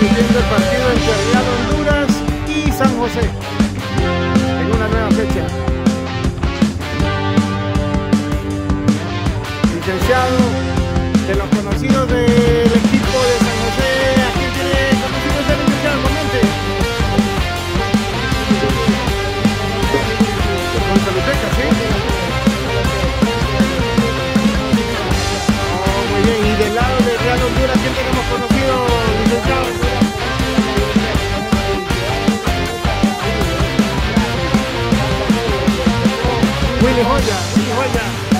discutiendo el partido entre Real Honduras y San José en una nueva fecha. Licenciado, de los conocidos del equipo de San José, ¿a quién tiene conocido ese licenciado? Comente. Con Saluteca, ¿sí? Oh, muy bien. Y del lado de Real Honduras, ¿quién tenemos conocido, licenciado? Willy Joya, Willy Joya.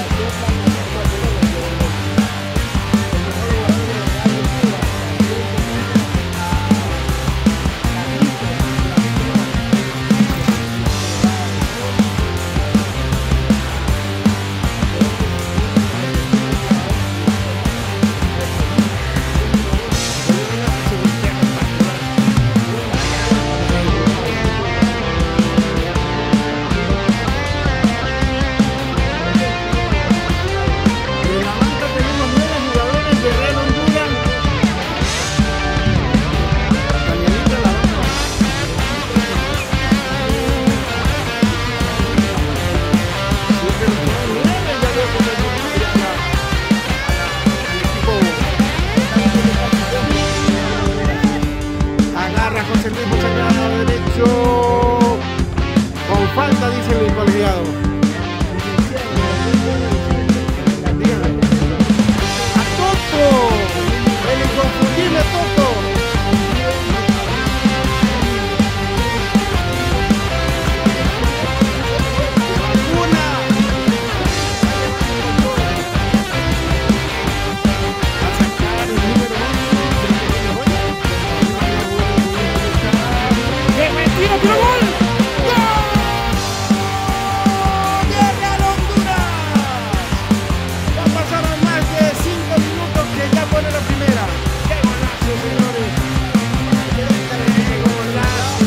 José Luis José derecho con falta, dice el colegiado. A Toto, el inconfundible Toto. Vacuna. A sacar el número 8. ¡Tiro, tiro, gol! ¡Gol! ¡De Real Honduras! Ya pasaron más de 5 minutos que ya pone la primera. ¡Qué golazo, señores! ¡Qué golazo!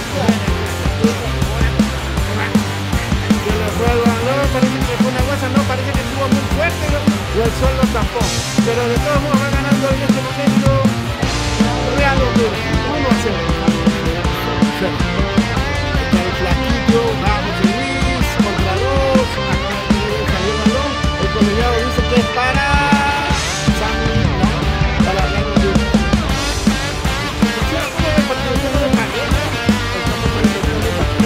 Que le fue al balón, parece que fue una guasa, no, parece que estuvo muy fuerte y el sol lo tapó. Pero de todos modos va ganando en este momento Real Honduras, 1-0. Está el flaquillo, vamos Luis, contra 2, acá salió el balón, el colegiado dice que es para San, no, para Real Honduras. ¿Cómo ve el partido? ¿Usted no le parece? Estamos con el partido de partido.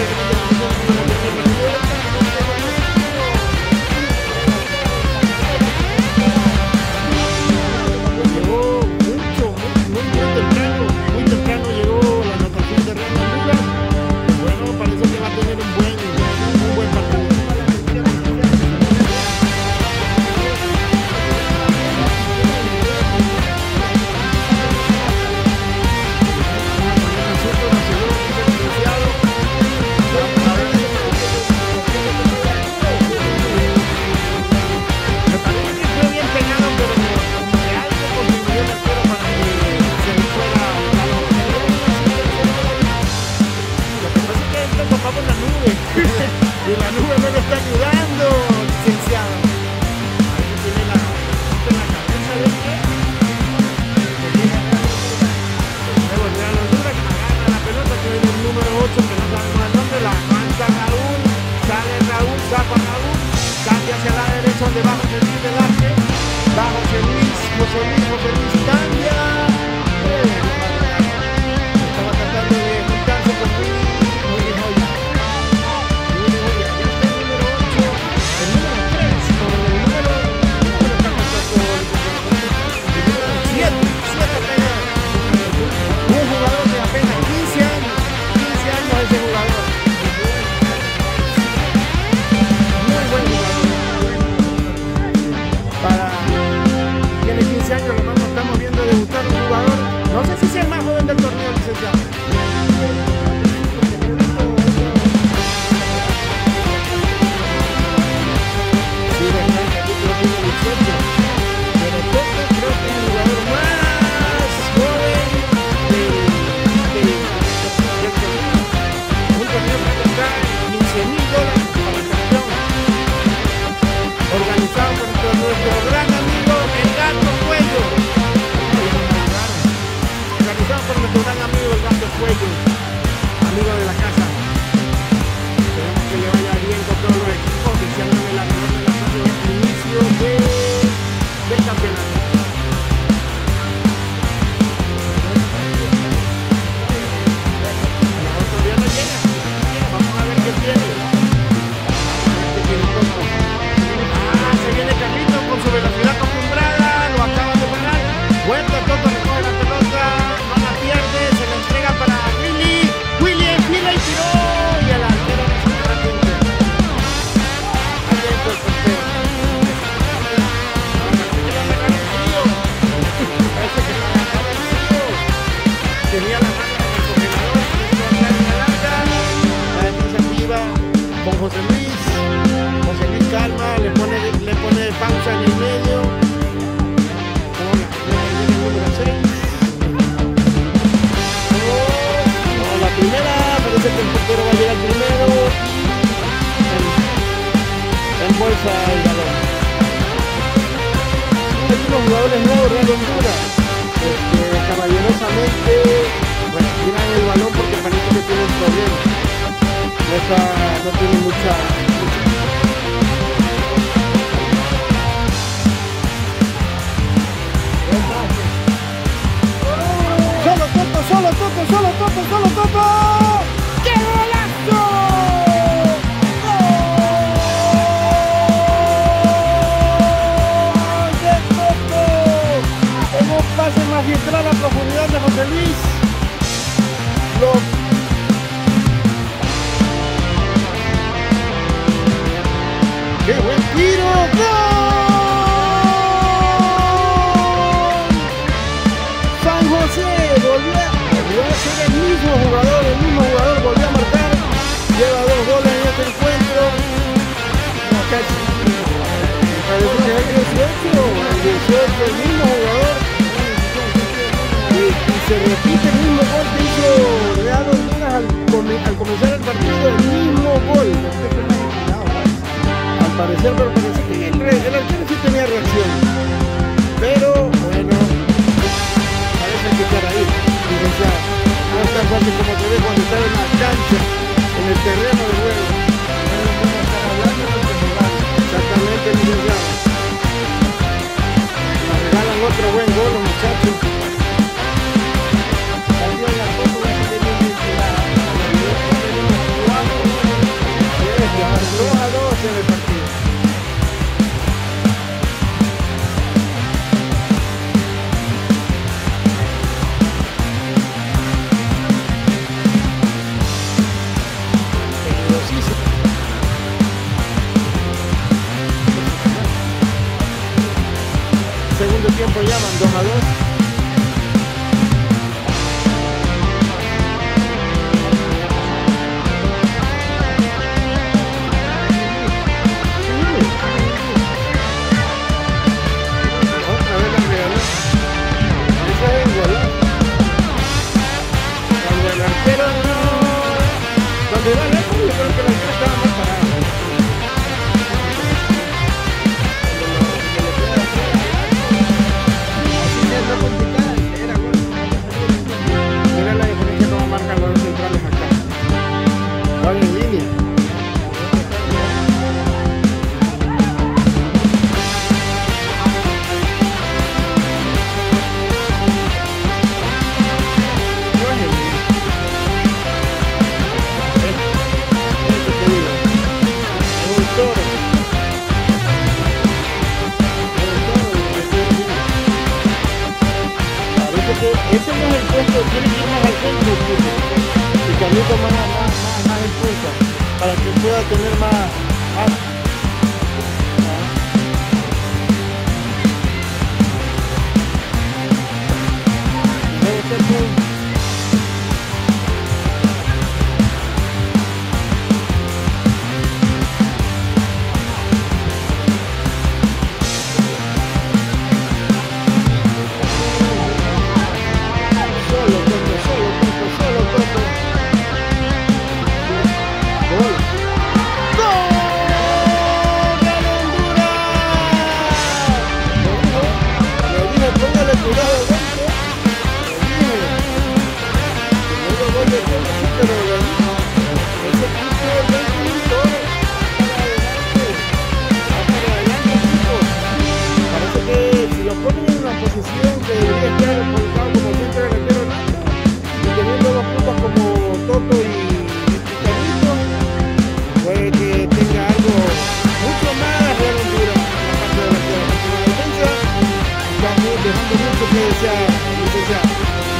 Llegó muy temprano llegó la anotación de Real Honduras. Bueno, parece que va a tener un buen partido. Me parece que fue bien pegado, pero como que algo contribuyó el arquero para que se le fuera la bola. Lo que pasa es que esto topamos la nube y la nube no le está ayudando, licenciado. Ahí tiene la cabeza de qué. Luego Real Honduras agarra la pelota que viene el número 8, que no sabemos el nombre, la aguanta Raúl, sale Raúl, zapa Raúl, cambia hacia la derecha donde va José Luis del Arque, va José Luis cambia. Estaba tratando de juntarse con Willy Joya. Ya está el número 8, el número 3, con el número está compuesto el número 7 pega. Un jugador de apenas 15 años ese jugador. Muy buen jugador. Tiene 15 años, lo más no estamos viendo debutar un jugador. No sé si sea el más joven del torneo, licenciado. Sí, verdad, yo creo que tiene 18. Pero Toto creo que es el jugador más joven del torneo. Un torneo que está $15,000 para el campeón. Organizado por nuestro gran amigo El Gato Cuello. Organizado por nuestro nuestro gran amigo el Gato Cuello, amigo de la casa. Esperemos que le vaya bien con todos los equipos, deseándole la mejor de las cosas en el inicio del campeonato. Nosotros todavía no llega, vamos a ver qué tiene. Se viene Carlito con su velocidad acostumbrada, lo acaba de parar. Vuelta, Toto recoge la pelota, no la pierde, se la entrega para Willy. Willy enfila y tiró. Y el arquero no se queda atento. Atento el portero. Parece que va a agarrar el frío. Tenía la mano en el congelador, la defensa activa con José Luis. José Luis calma, le pone pausa en el medio. El número 6. La primera, parece que el portero va a llegar primero. Embolsa el balón. Hay unos jugadores nuevos, Real Honduras. Caballerosamente, bueno, tiran el balón porque parece que tienen problemas. No tiene mucha. Solo Toto. ¡Qué golazo! ¡Gol de Toto! En un pase magistral a profundidad de José Luis. ¡Qué buen tiro! ¡Gol! San José volvió a ser el mismo jugador volvió a marcar, lleva 2 goles en este encuentro. Casi parece que es el 18, el mismo jugador, y se repite el mismo gol que hizo Real Honduras al comenzar el partido, el mismo gol. Al parecer, pero parece que el arquero sí tenía reacción, pero bueno, parece que estar ahí. No es tan fácil como se ve cuando está en la cancha, en el terreno de juego. Exactamente, licenciado. Nos regalan otro buen gol los muchachos. Dos a 2 en el partido. Segundo tiempo llaman 2 a 2. Otra vez la regaló. Esa es el golazo. Cuando el arquero no. Cuando iba lejos, yo creo que el arquero estaba mal parado. Mira la diferencia como marcan los centrales acá. Van en línea. No es en línea. Eso te digo. Es un toro. Ese no es el puesto, tiene que ir más al centro y Carlito más en punta para que pueda tener más. Gol. pero ese equipo es 20.000 todo. Para adelante, equipo. Parece que si lo ponen en una posición que debería estar colocado como centro delantero nato, y teniendo dos puntas como Toto y Carlito, puede que tenga algo mucho más de aventura en la parte delantera. Porque la defensa está dejando mucho que desear, licenciado.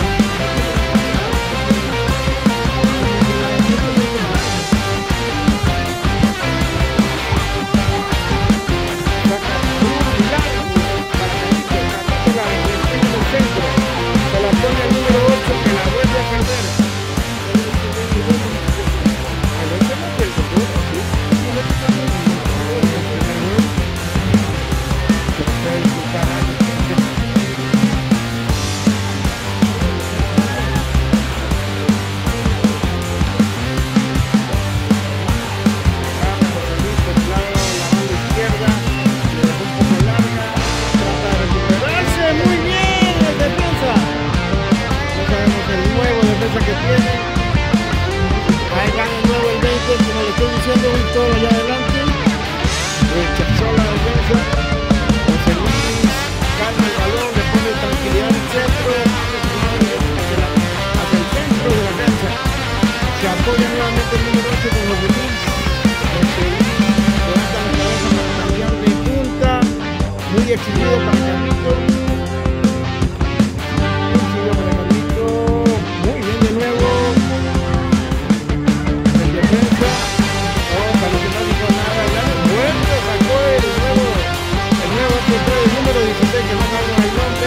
Exhibido para Carlito. Exhibido para Carlito. Muy bien de nuevo. En defensa. Oh, parece que no dijo nada. Ya vuelve, sacó el nuevo central, el número 16, que no sabemos el nombre.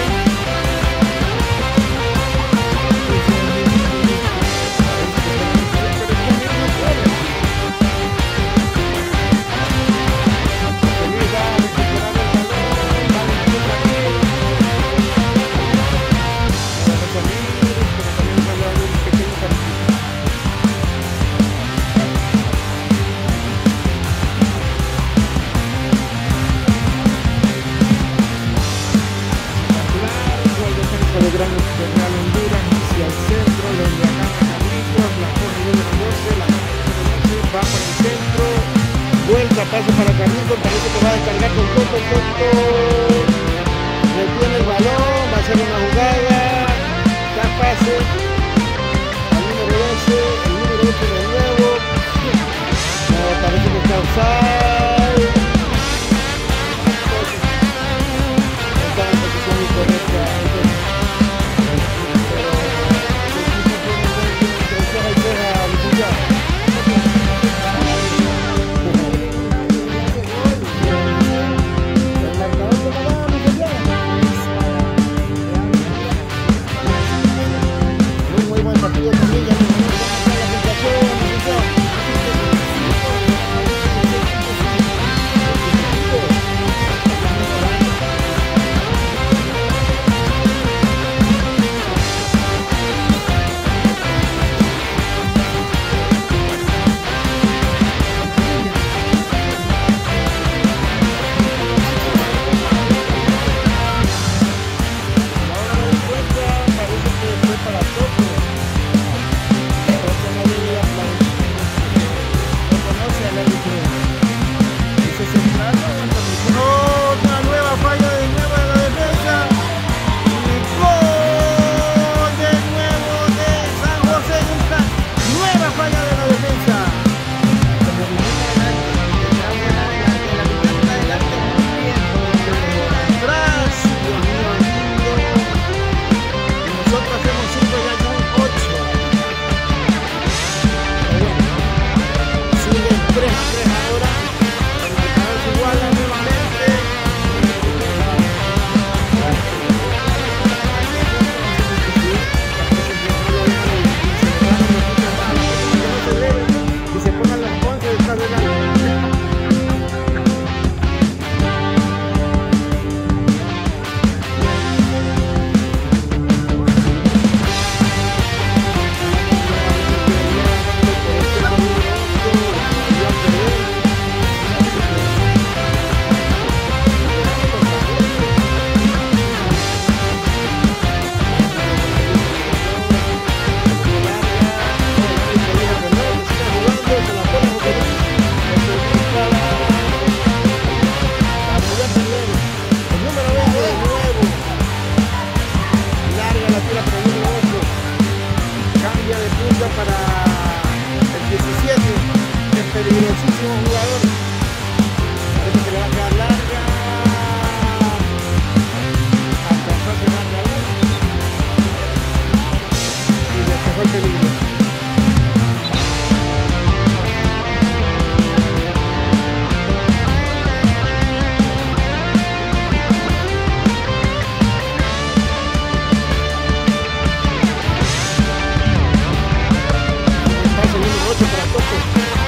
Pase para Carlito, parece que va a descargar con Toto. Retiene el balón, va a hacer una jugada, da pase al número 12, el número 8 de nuevo. No, parece que está offside. Está en posición incorrecta. Pero el equipo tiene que hacer a licenciado.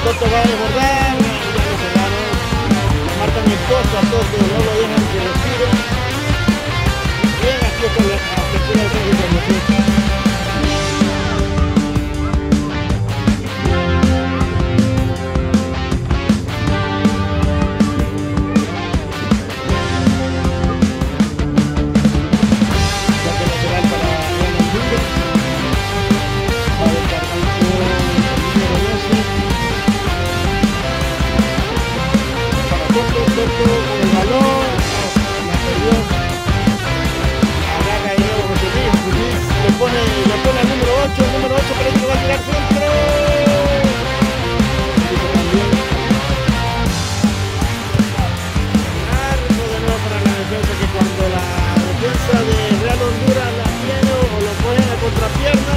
Toto va a desbordar, ya lo cerraron. Marcan el costo a Toto, no lo dejan que respire. Bien, aquí está la apertura de centro de promoción. El balón, la perdió, agarra y luego José Luis, le pone al número 8, el número 8 parece que va a tirar centro. Largo de nuevo para la defensa, que cuando la defensa de Real Honduras la tiene o lo pone a contrapierna.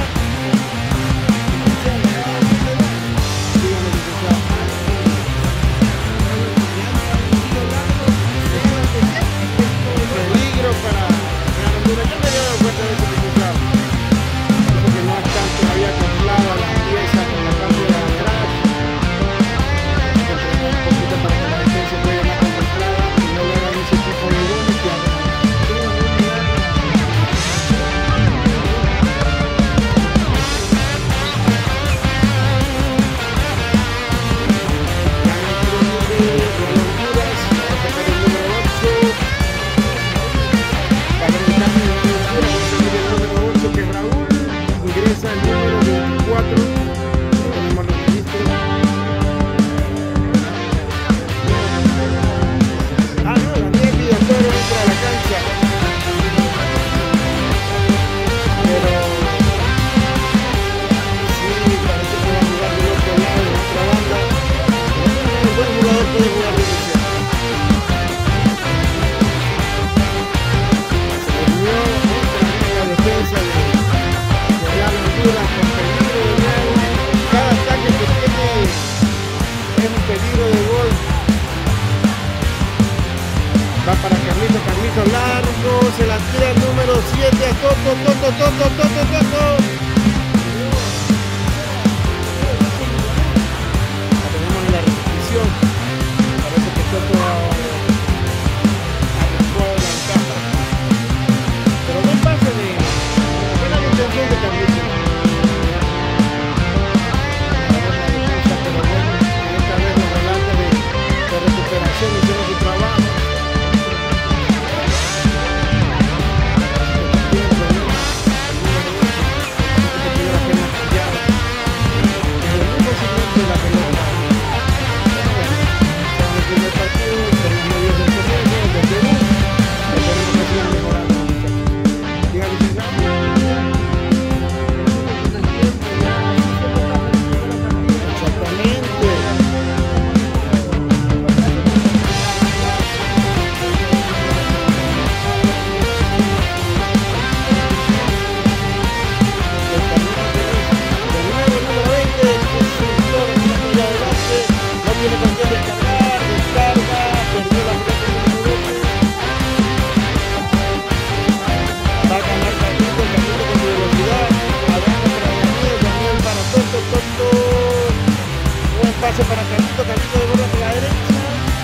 Para Real Honduras, yo me había dado cuenta de eso que cruzaba. Eso que no están todavía acopladas las piezas con la cambio de atrás. Un poquito para que la defensa juegue más concentrada y no le hagan ese tipo de goles que hagan. Ingresa el número 24, tenemos los registros. Ah, no, Daniel Villatoro entra a la cancha. Pero sí, parece que va a jugar del otro lado, de otra banda. Un buen jugador puede jugar de inicio. Se unió otra vez la defensa de Real Honduras con peligro de gol. Cada ataque que tiene es un peligro de gol. Va para Carlito largo, se la tira el número 7 a Toto. La tenemos en la repetición. Parece que Toto arrancó la ventaja. Pero no pasa de buena intención de Carlito. Esta vez los volantes de recuperación hicieron su trabajo. Pase para Carlito de bola por la derecha.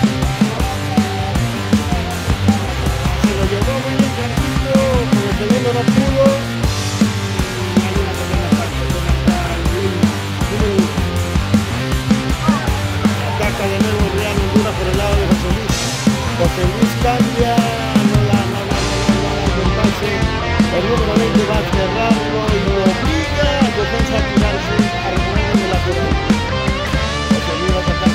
Se lo llevó muy bien Carlito, con el segundo no pudo. Y hay una pequeña parte con hasta el número 1. Ataca de nuevo Real Honduras por el lado de José Luis. José Luis cambia, no el pase. El número 20 va a cerrarlo y lo obliga al defensa a tirarse al juego de la pelota. José Luis va a atacar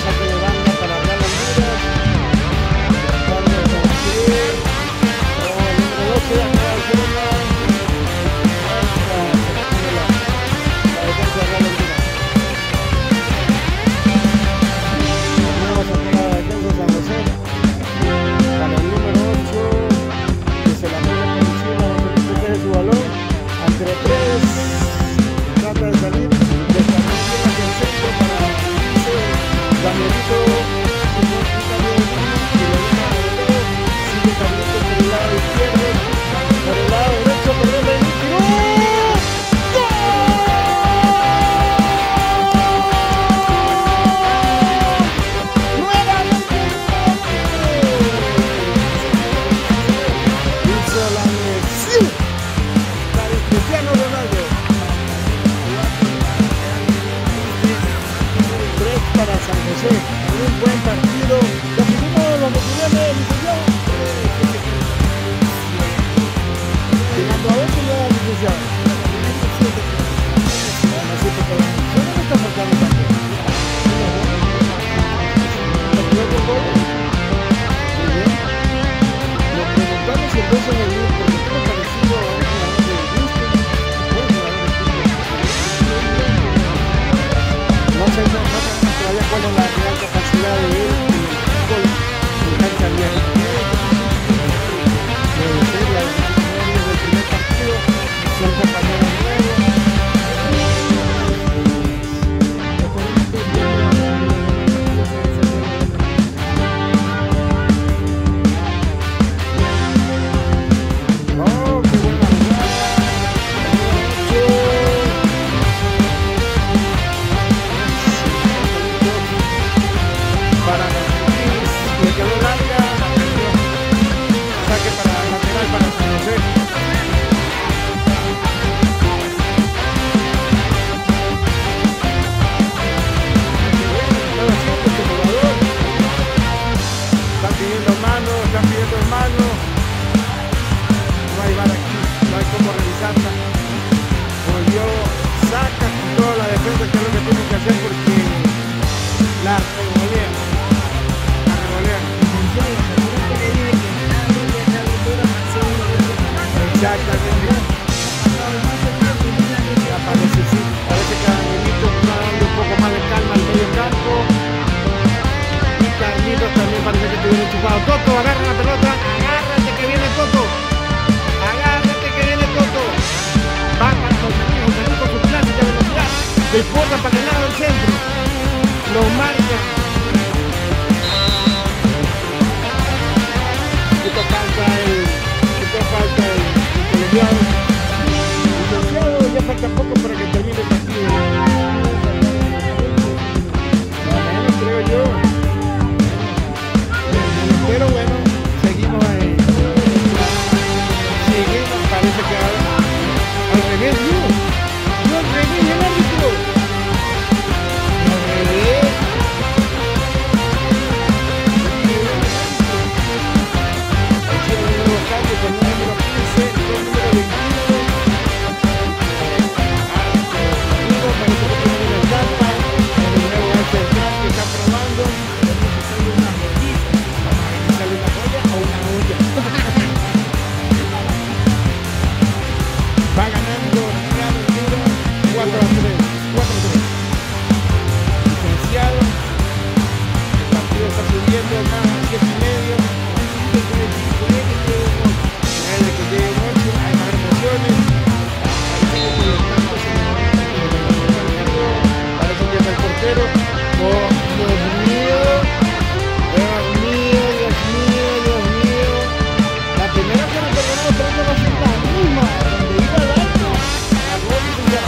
José, en un buen partido. ¿Ya pusimos los materiales, licenciado? Llegando a 8 ya, licenciado. ¿Qué no me está faltando también? Muy bien. Nos preguntamos si el 12 de abril, porque tiene parecido a un jugador de gusto, buen jugador de fútbol. No sé todavía cuál es la real capacidad de él en el fútbol en cancha abierta. Puede ser la desde el primer partido, son compañeros nuevos. Oh, qué buena jugada. Para le quedó larga, saque para lateral para San José. Están haciendo este jugador. Están pidiendo mano, están pidiendo mano. No hay VAR aquí, no hay cómo revisarla. Volvió, saca con toda la defensa, que es lo que tienen que hacer porque la revolean. Exactamente. Ya parece, sí. Parece que Danielito está dando un poco más de calma al medio campo. Y Carlitos también parece que estuviera enchufado. Toto, agarra la pelota. Agárrate que viene Toto. Agárrate que viene Toto. Va para José Luis con su clásica velocidad. Se porta para el lado del centro. Lo marca. Esto falta el colombiano. Licenciado, ya falta poco para que termine el partido. Bueno, creo yo. Pero bueno, seguimos ahí. Seguimos, parece que al revés, no al revés el árbitro. Al revés. Con el número 15, el número 21. Parece que tiene una etapa. El nuevo central que está probando. Sale una joyita. ¿Sale una joya o una olla? Va ganando Real Honduras 4-3. Licenciado. El partido está subiendo más a 7:30. Que llegue noche, hay más emociones. Parece que es el portero. Oh, Dios mío. Dios mío, Dios mío, Dios mío. La primera que nos perdonamos, pero no va a ser la misma. Donde iba al alto, a gol y ya.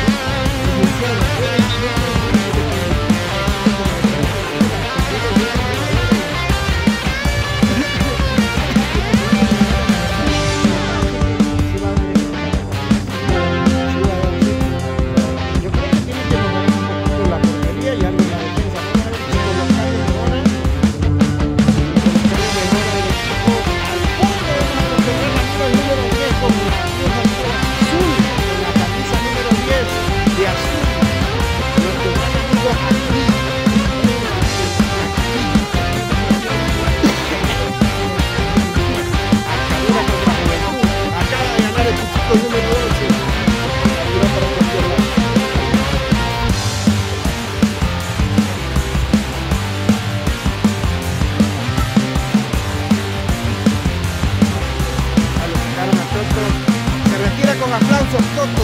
con aplausos Toto.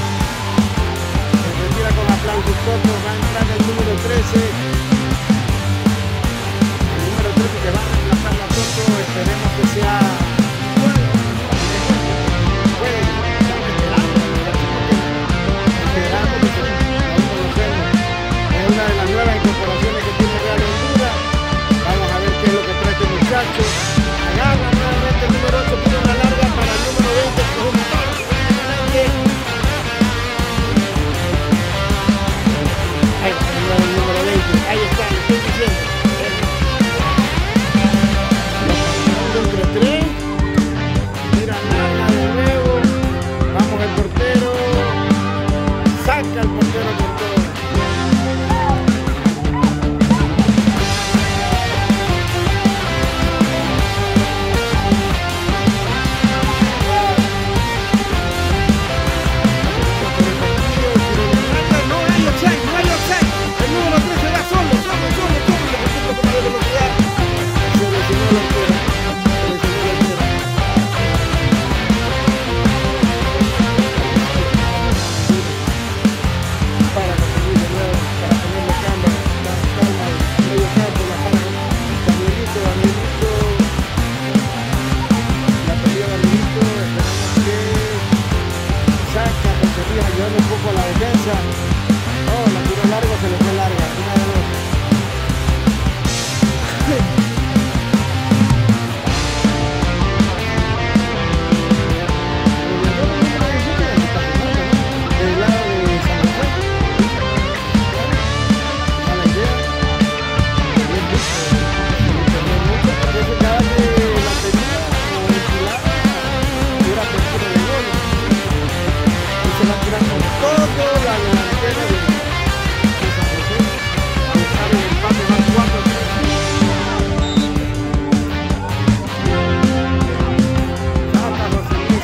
Se retira con aplausos Toto. Va a entrar el número 13. El número 13 que va a reemplazar a Toto. Esperemos que sea... Es una de las nuevas incorporaciones que tiene Real Honduras. Vamos a ver qué es lo que trae este muchacho. Agarra nuevamente el número 8, tira una larga para el número 20, que es un torque grande. Ahí va, el número 20, ahí está. con la defensa. Oh, la tiró largo, se le fue larga. Una de dos. Del lado de San José. A la idea. Bien visto. Perdió mucho. Porque cada que la tenía o enfilada, era apertura de gol. Y se va a tirar con todo la delantera de San José. A buscar el empate, van 4-3. Chata, José Luis.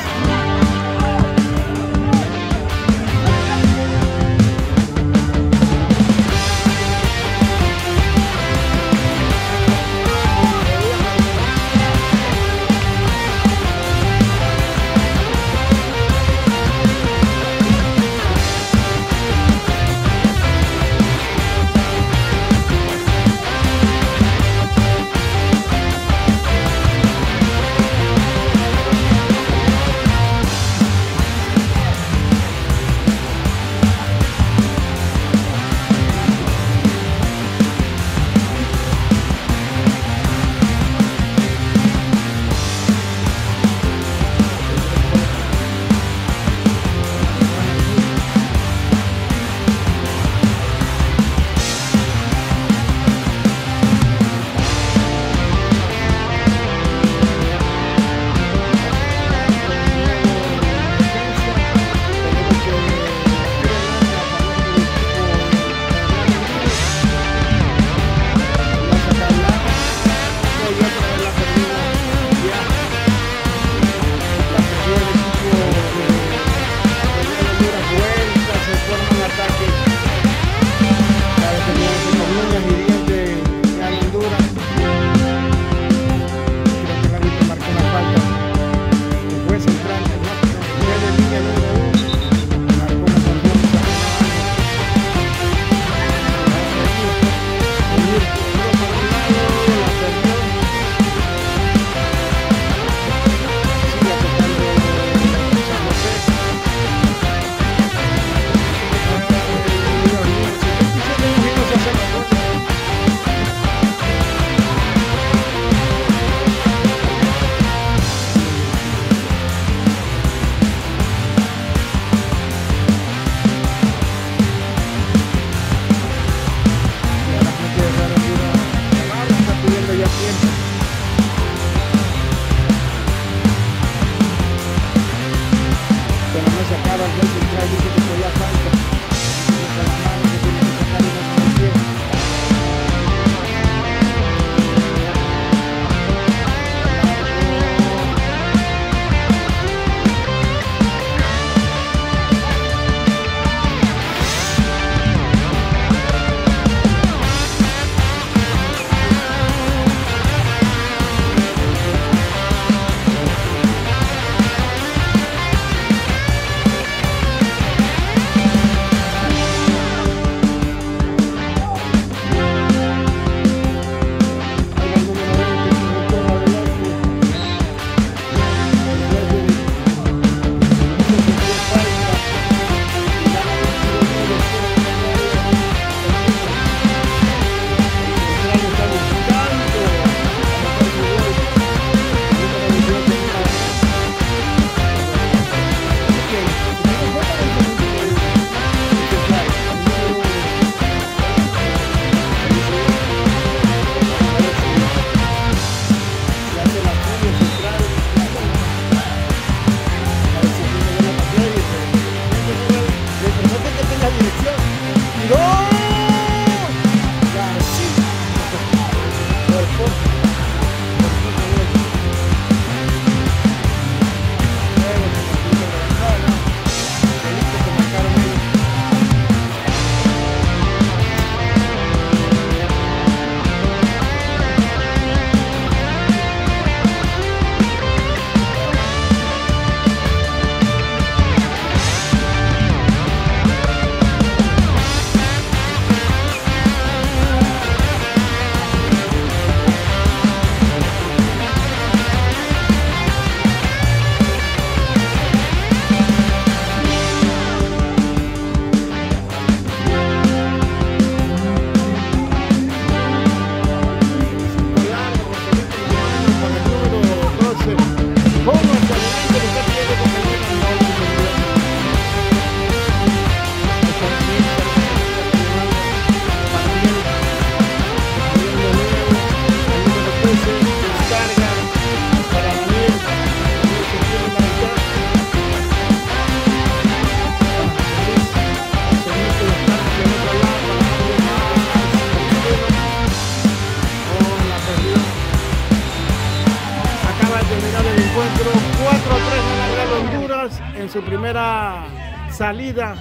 Montenegro 4-3 gana Real Honduras en su primera salida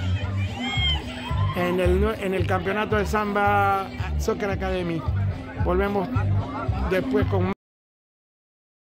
en el campeonato de Samba Soccer Academy. Volvemos después con más.